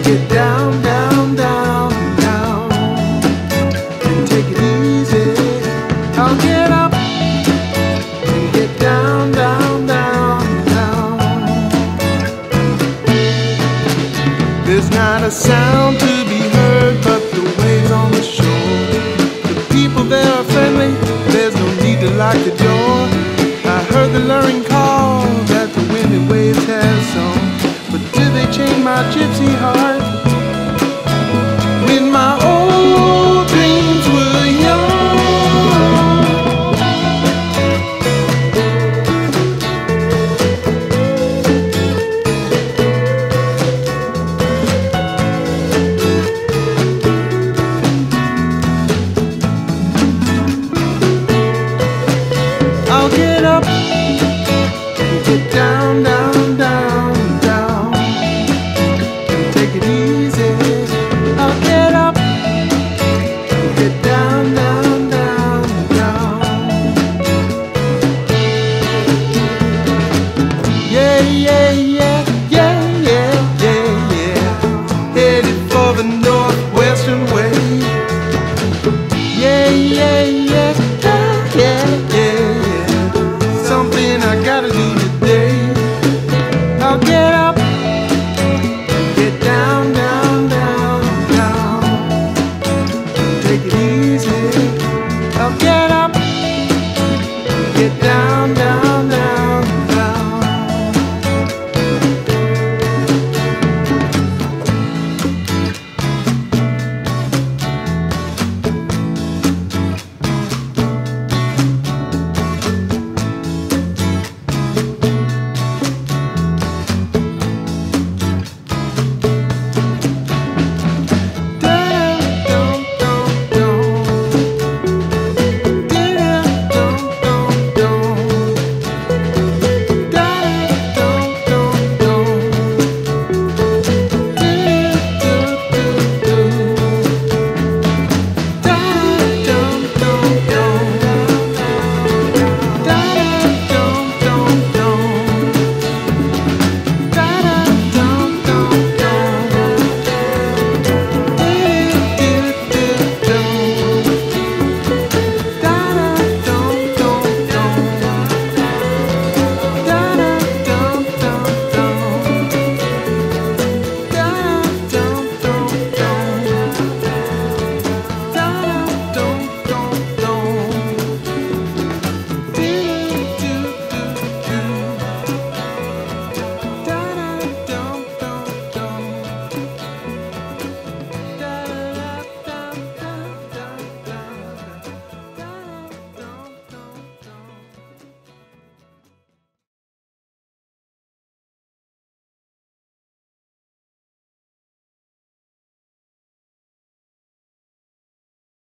get down, down, down, down, and take it easy. I'll get up and get down, down, down, down. There's not a sound to be heard but the waves on the shore. The people there are friendly, there's no need to lock the door. I heard the luring call that the wind and waves have sung, but do they chain my gypsy heart when my old dreams were young? I'll get up and get down, down, down, down, and take it easy.